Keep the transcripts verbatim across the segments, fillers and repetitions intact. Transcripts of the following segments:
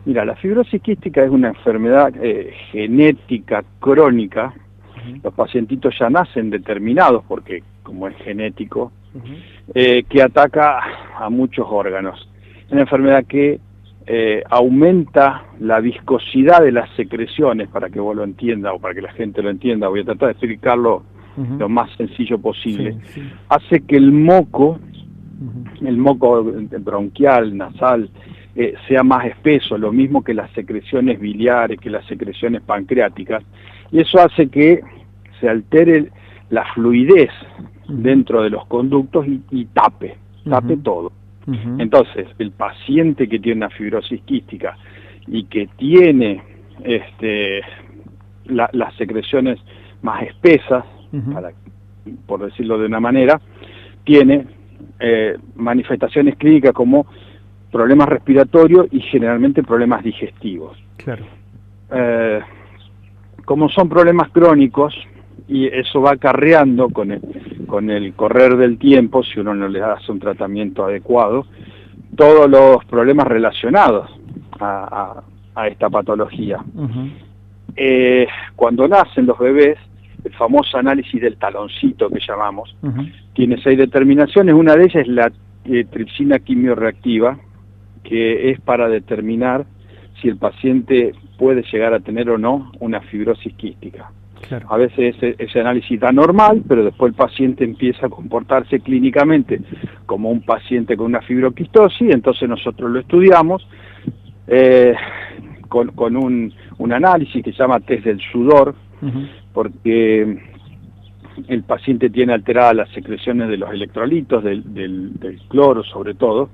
Mira, la fibrosis quística es una enfermedad eh, genética crónica. Uh-huh. Los pacientitos ya nacen determinados, porque como es genético, uh-huh. eh, que ataca a muchos órganos. Es una enfermedad que eh, aumenta la viscosidad de las secreciones, para que vos lo entiendas o para que la gente lo entienda. Voy a tratar de explicarlo uh-huh. lo más sencillo posible. Sí, sí. Hace que el moco, uh-huh. el moco bronquial, nasal, Eh, sea más espeso, lo mismo que las secreciones biliares, que las secreciones pancreáticas, y eso hace que se altere la fluidez uh-huh. dentro de los conductos y, y tape, tape uh-huh. todo. Uh-huh. Entonces, el paciente que tiene una fibrosis quística y que tiene este, la, las secreciones más espesas, uh-huh. para, por decirlo de una manera, tiene eh, manifestaciones clínicas como problemas respiratorios y generalmente problemas digestivos. Claro. Eh, como son problemas crónicos, y eso va acarreando con el, con el correr del tiempo, si uno no le hace un tratamiento adecuado, todos los problemas relacionados a, a, a esta patología. Uh-huh. Eh, cuando nacen los bebés, el famoso análisis del taloncito que llamamos, uh-huh. tiene seis determinaciones. Una de ellas es la eh, tripsina quimioreactiva, que es para determinar si el paciente puede llegar a tener o no una fibrosis quística. Claro. A veces ese, ese análisis da normal, pero después el paciente empieza a comportarse clínicamente como un paciente con una fibroquistosis, entonces nosotros lo estudiamos eh, con, con un, un análisis que se llama test del sudor, uh-huh. porque el paciente tiene alteradas las secreciones de los electrolitos, del, del, del cloro sobre todo,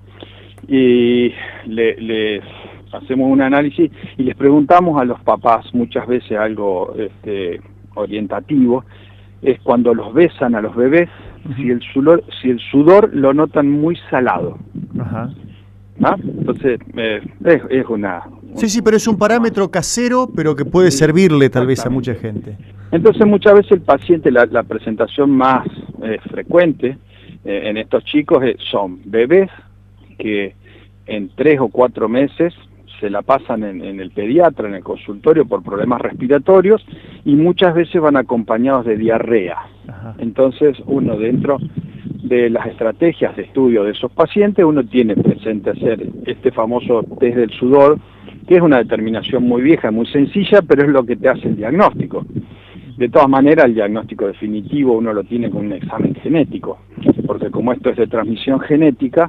y le, les hacemos un análisis y les preguntamos a los papás, muchas veces algo este, orientativo, es cuando los besan a los bebés, uh-huh. si el sudor, si el sudor lo notan muy salado. Uh-huh. ¿Ah? Entonces eh, es, es una... Sí, sí, pero es un parámetro casero, pero que puede servirle tal vez a mucha gente. Entonces muchas veces el paciente, la, la presentación más eh, frecuente eh, en estos chicos eh, son bebés que en tres o cuatro meses se la pasan en, en el pediatra, en el consultorio, por problemas respiratorios, y muchas veces van acompañados de diarrea. Ajá. Entonces uno, dentro de las estrategias de estudio de esos pacientes, uno tiene presente hacer este famoso test del sudor, que es una determinación muy vieja, muy sencilla, pero es lo que te hace el diagnóstico. De todas maneras, el diagnóstico definitivo uno lo tiene con un examen genético, porque como esto es de transmisión genética,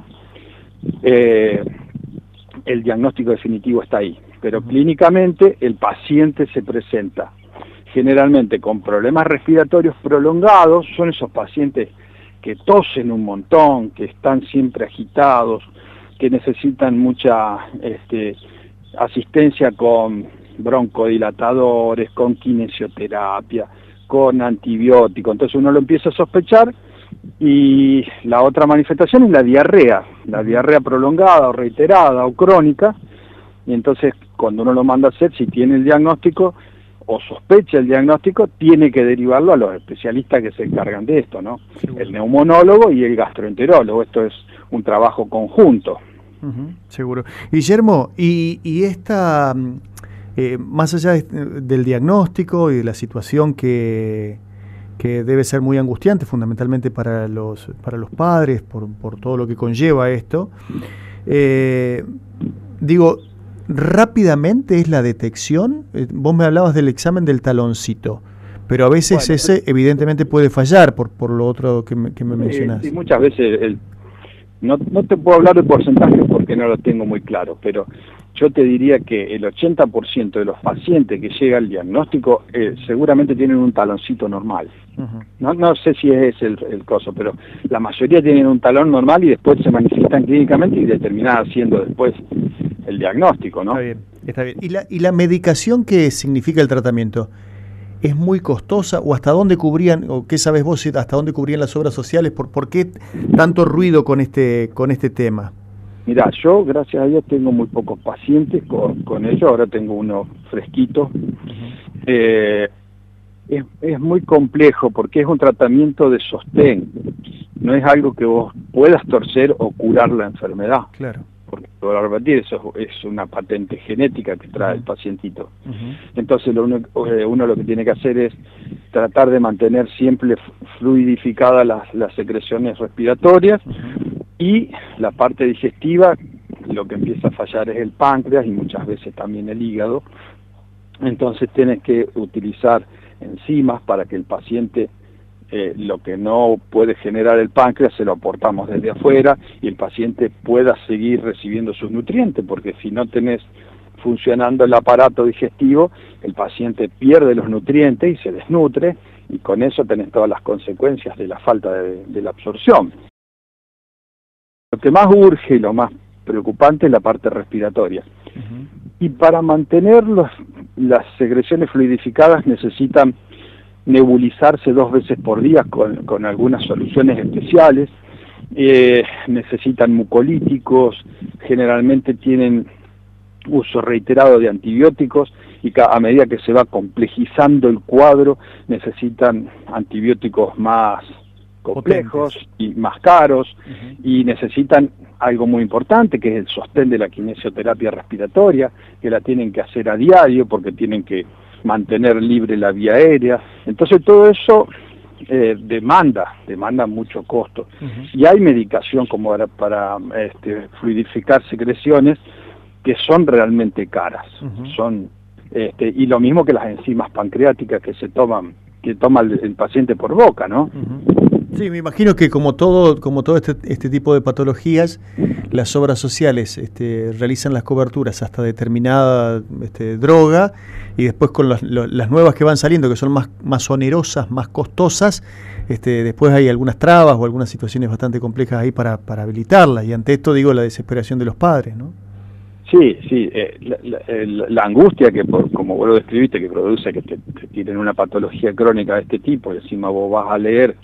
eh, el diagnóstico definitivo está ahí. Pero clínicamente el paciente se presenta generalmente con problemas respiratorios prolongados. Son esos pacientes que tosen un montón, que están siempre agitados, que necesitan mucha este, asistencia con broncodilatadores, con kinesioterapia, con antibióticos. Entonces uno lo empieza a sospechar, y la otra manifestación es la diarrea, la diarrea prolongada o reiterada o crónica, y entonces cuando uno lo manda a hacer, si tiene el diagnóstico o sospecha el diagnóstico, tiene que derivarlo a los especialistas que se encargan de esto, ¿no? Seguro. El neumonólogo y el gastroenterólogo. Esto es un trabajo conjunto. Uh-huh, seguro. Guillermo, y, y esta, eh, más allá de, del diagnóstico y de la situación que, que debe ser muy angustiante, fundamentalmente para los, para los padres, por, por todo lo que conlleva esto, eh, digo, rápidamente es la detección. Eh, vos me hablabas del examen del taloncito, pero a veces bueno, ese evidentemente puede fallar por, por lo otro que me, que me mencionás. Y muchas veces, el, no, no te puedo hablar de porcentaje porque no lo tengo muy claro, pero yo te diría que el ochenta por ciento de los pacientes que llega al diagnóstico eh, seguramente tienen un taloncito normal. Uh-huh. No, no sé si es el, el coso, pero la mayoría tienen un talón normal y después se manifiestan clínicamente y determinan haciendo después el diagnóstico, ¿no? Está bien, está bien. ¿Y la, y la medicación qué significa el tratamiento? ¿Es muy costosa o hasta dónde cubrían, o qué sabes vos, hasta dónde cubrían las obras sociales? ¿Por, por qué tanto ruido con este, con este tema? Mirá, yo gracias a Dios tengo muy pocos pacientes con, con ello, ahora tengo uno fresquito. Uh-huh. eh, es, es muy complejo porque es un tratamiento de sostén, no es algo que vos puedas torcer o curar la enfermedad. Claro. Porque que volver a repetir, eso es, es una patente genética que trae uh-huh. el pacientito. Uh-huh. Entonces lo uno, eh, uno lo que tiene que hacer es tratar de mantener siempre fluidificadas las, las secreciones respiratorias uh-huh. y la parte digestiva. Lo que empieza a fallar es el páncreas y muchas veces también el hígado. Entonces tienes que utilizar enzimas para que el paciente, eh, lo que no puede generar el páncreas, se lo aportamos desde afuera y el paciente pueda seguir recibiendo sus nutrientes, porque si no tenés funcionando el aparato digestivo, el paciente pierde los nutrientes y se desnutre, y con eso tenés todas las consecuencias de la falta de, de la absorción. Lo que más urge y lo más preocupante es la parte respiratoria. Uh-huh. Y para mantener los, las secreciones fluidificadas necesitan nebulizarse dos veces por día con, con algunas soluciones especiales, eh, necesitan mucolíticos, generalmente tienen uso reiterado de antibióticos y a medida que se va complejizando el cuadro necesitan antibióticos más complejos potentes y más caros, uh-huh. y necesitan algo muy importante, que es el sostén de la kinesioterapia respiratoria, que la tienen que hacer a diario porque tienen que mantener libre la vía aérea. Entonces todo eso eh, demanda, demanda mucho costo. Uh-huh. Y hay medicación como para, para este, fluidificar secreciones que son realmente caras. Uh-huh. Son este, y lo mismo que las enzimas pancreáticas que se toman, que toma el, el paciente por boca, ¿no? Uh-huh. Sí, me imagino que como todo, como todo este, este tipo de patologías, las obras sociales este, realizan las coberturas hasta determinada este, droga, y después con los, los, las nuevas que van saliendo, que son más, más onerosas, más costosas, este, después hay algunas trabas o algunas situaciones bastante complejas ahí para, para habilitarlas, y ante esto digo la desesperación de los padres, ¿no? Sí, sí, eh, la, la, la angustia que, por, como vos lo describiste, que produce que te, te tiren una patología crónica de este tipo, y encima vos vas a leer,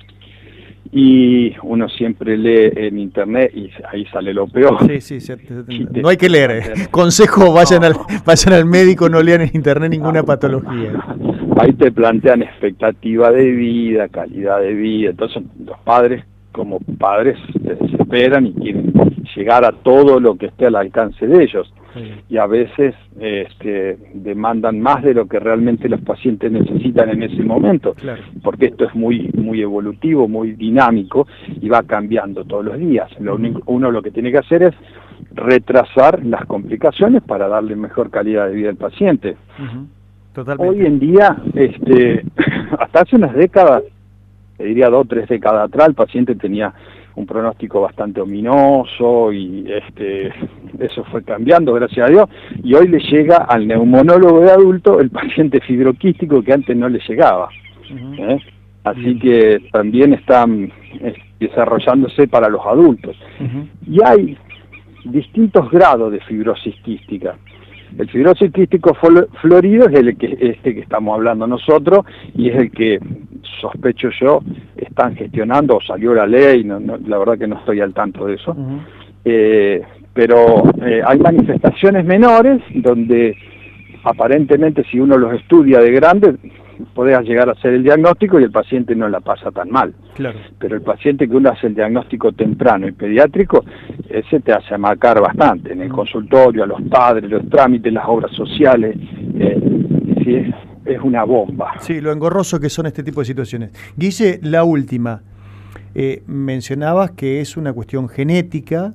y uno siempre lee en internet y ahí sale lo peor. Sí, sí, sí, no hay que leer. Eh. Consejo, vayan, no, al, vayan al médico, no lean en internet ninguna no, patología. Ahí te plantean expectativa de vida, calidad de vida. Entonces los padres, como padres, se desesperan y quieren llegar a todo lo que esté al alcance de ellos. Sí. Y a veces este, demandan más de lo que realmente los pacientes necesitan en ese momento, claro. Porque esto es muy muy evolutivo, muy dinámico y va cambiando todos los días. Lo único, uno lo que tiene que hacer es retrasar las complicaciones para darle mejor calidad de vida al paciente. Uh-huh. Totalmente. Hoy en día, este, hasta hace unas décadas, te diría dos o tres décadas atrás, el paciente tenía un pronóstico bastante ominoso y este eso fue cambiando, gracias a Dios, y hoy le llega al neumonólogo de adulto el paciente fibroquístico que antes no le llegaba. Uh-huh. ¿eh? Así que también están eh, desarrollándose para los adultos. Uh-huh. Y hay distintos grados de fibrosis quística. El fibrosis quístico florido es el que este que estamos hablando nosotros y es el que sospecho yo están gestionando o salió la ley, no, no, la verdad que no estoy al tanto de eso. Uh-huh. eh, pero eh, hay manifestaciones menores donde aparentemente si uno los estudia de grande podés llegar a hacer el diagnóstico y el paciente no la pasa tan mal. Claro. Pero el paciente que uno hace el diagnóstico temprano y pediátrico, ese te hace marcar bastante en el consultorio, a los padres, los trámites, las obras sociales, eh, sí, es, es una bomba. Sí, lo engorroso que son este tipo de situaciones. Guille, la última, eh, mencionabas que es una cuestión genética,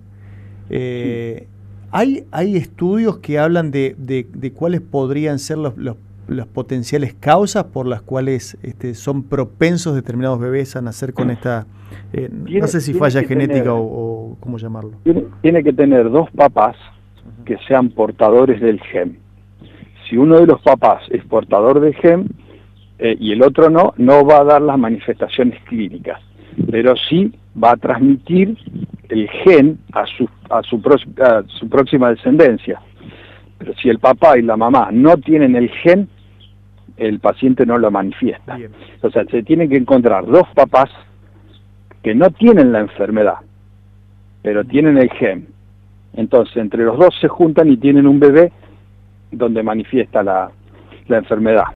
eh, sí. ¿hay, hay estudios que hablan de, de, de cuáles podrían ser los, los las potenciales causas por las cuales este, son propensos determinados bebés a nacer con esta, eh, tiene, no sé si falla genética tener, o, o cómo llamarlo? Tiene, tiene que tener dos papás uh-huh. que sean portadores del gen. Si uno de los papás es portador del gen eh, y el otro no, no va a dar las manifestaciones clínicas, pero sí va a transmitir el gen a su, a su, pro, a su próxima descendencia. Pero si el papá y la mamá no tienen el gen, el paciente no lo manifiesta. Bien. O sea, se tienen que encontrar dos papás que no tienen la enfermedad, pero tienen el gen. Entonces, entre los dos se juntan y tienen un bebé donde manifiesta la, la enfermedad.